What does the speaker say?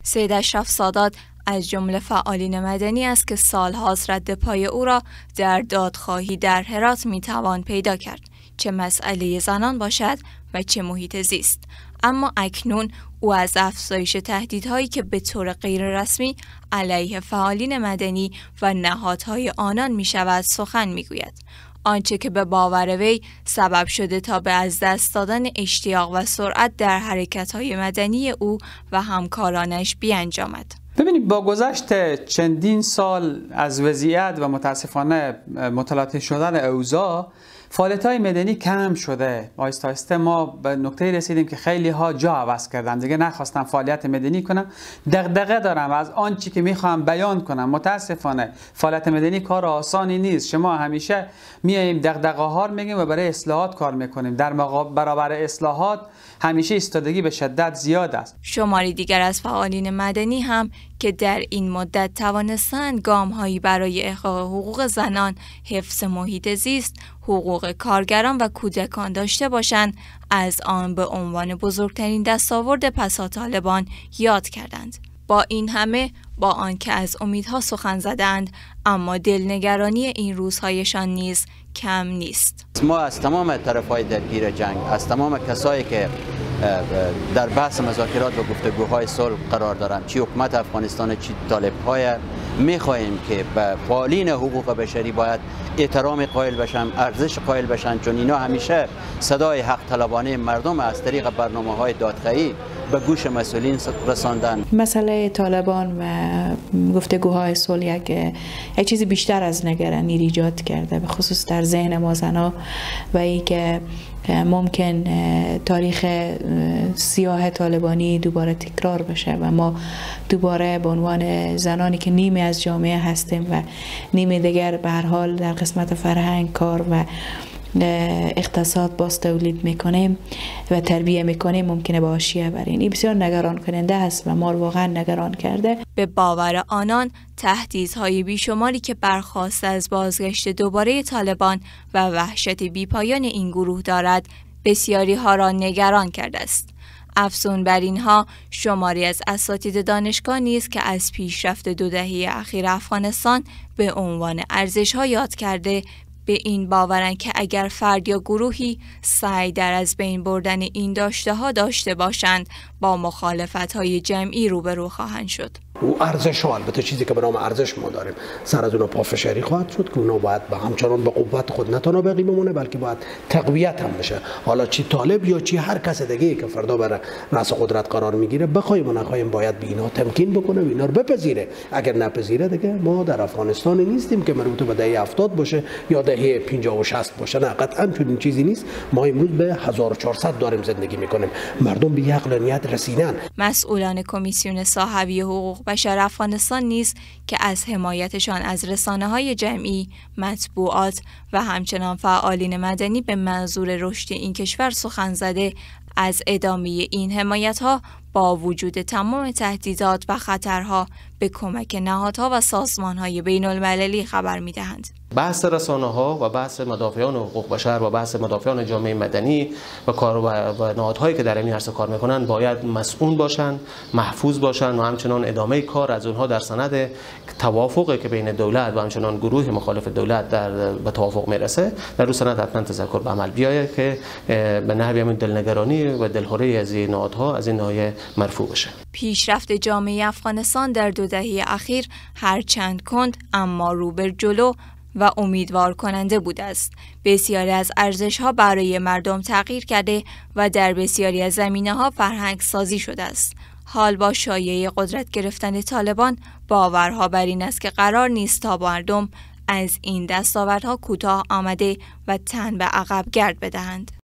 سید اشرف سادات از جمله فعالین مدنی است که سالهاست رد پای او را در دادخواهی در هرات میتوان پیدا کرد، چه مسئله زنان باشد و چه محیط زیست. اما اکنون او از افزایش تهدیدهایی که به طور غیررسمی علیه فعالین مدنی و نهادهای آنان می شود سخن می گوید. آنچه که به باور وی سبب شده تا به از دست دادن اشتیاق و سرعت در حرکت‌های مدنی او و همکارانش بیانجامد. ببینید، با گذشت چندین سال از وضعیت و متاسفانه متلاطم شدن اوضاع، فعالیت‌های مدنی کم شده. آهسته آهسته ما به نقطه‌ای رسیدیم که خیلی ها جا عوض کردن، دیگه نخواستم فعالیت مدنی کنم. دغدغه دارم از آنچه که میخوام بیان کنم. متاسفانه فعالیت مدنی کار آسانی نیست. شما همیشه میایم دغدغه ها رو میگیم و برای اصلاحات کار میکنیم. در برابر اصلاحات همیشه ایستادگی به شدت زیاد است. شماری دیگر از فعالین مدنی هم که در این مدت توانستند گام‌هایی برای احقاق حقوق زنان، حفظ محیط زیست، حقوق کارگران و کودکان داشته باشند، از آن به عنوان بزرگترین دستاورد پس از طالبان یاد کردند. با این همه، با آنکه از امیدها سخن زدند، اما دلنگرانی این روزهایشان نیز کم نیست. ما از تمام طرف‌های درگیر جنگ، از تمام کسایی که در بحث مذاکرات و گفتگوهای صلح قرار دارند، چی حکومت افغانستان چی طالب‌های، می‌خواهیم که به فعالین حقوق بشری باید احترام قائل بشن، ارزش قائل بشن، چون اینا همیشه صدای حق طلبانه مردم از طریق برنامه‌های دادخواهی به گوش مسئولین رساندن. مسئله طالبان و گفتگوهای صلح یک چیزی بیشتر از نگرانی ایجاد کرده، به خصوص در ذهن ما زنها، و ای که ممکن تاریخ سیاه طالبانی دوباره تکرار بشه و ما دوباره به عنوان زنانی که نیمی از جامعه هستیم و نیمی دیگر به هر حال در قسمت فرهنگ، کار و اقتصاد باز تولید میکنیم و تربیه میکنیم ممکنه به حاشیه برین. این بسیار نگران کننده است و ما رو واقعا نگران کرده. به باور آنان، تهدیدهای بیشماری که برخاسته از بازگشت دوباره طالبان و وحشت بیپایان این گروه دارد، بسیاری ها را نگران کرده است. افزون بر اینها، شماری از اساتید دانشگاه نیز که از پیشرفت 2 دهه اخیر افغانستان به عنوان ارزش‌ها یاد کرده، به این باورند که اگر فرد یا گروهی سعی در از بین بردن این داشته‌ها داشته باشند، با مخالفت‌های جمعی روبرو خواهند شد. او ارزش ها، البته چیزی که به نام ارزش ما داریم، سر از اونها پافشاری خواهد شد که اونا باید به همچنان به قوت خود نه تنها باقی بمونه، بلکه باید تقویت هم بشه. حالا چی طالب یا چی هر کس دیگه که فردا بر رأس قدرت قرار میگیره، بخوایم و نخوایم باید به اینا تمکین بکنه و اینا رو بپذیره. اگر نپذیره دیگه ما در افغانستان نیستیم که مربوط به دهه 70 باشه یا دهه 50 و 60 باشه. نه، قطعا چنین چیزی نیست. ما امروز به 1400 داریم زندگی میکنیم. مردم به عقلانیت رسیدن. مسئولان کمیسیون صاحبی حقوق بشر افغانستان نیز که از حمایتشان از رسانه‌های جمعی، مطبوعات و همچنان فعالین مدنی به منظور رشد این کشور سخن زده، از ادامه این حمایت‌ها با وجود تمام تهدیدات و خطرها به کمک نهادها و سازمان‌های بین‌المللی خبر می‌دهند. بحث رسانه‌ها و بحث مدافعان حقوق بشر و بحث مدافعان جامعه مدنی و کار و نهادهایی که در این عرصه کار میکنن باید مسئول باشن، محفوظ باشن و همچنان ادامه کار از اونها در سند توافقی که بین دولت و همچنان گروه مخالف دولت به توافق میرسه، در اون سند حتما تذکر به عمل بیاید که به نحوی همین دلنگرانی و دلهوری از این نهادها از این ناحیه مرفوع بشه. پیشرفت جامعه افغانستان در 2 دهه اخیر هرچند کند اما رو به جلو و امیدوار کننده بوده است. بسیاری از ارزش‌ها برای مردم تغییر کرده و در بسیاری از زمینه‌ها فرهنگ سازی شده است. حال با شایعه قدرت گرفتن طالبان، باورها بر این است که قرار نیست تا مردم از این دستاوردها کوتاه آمده و تن به عقب گرد بدهند.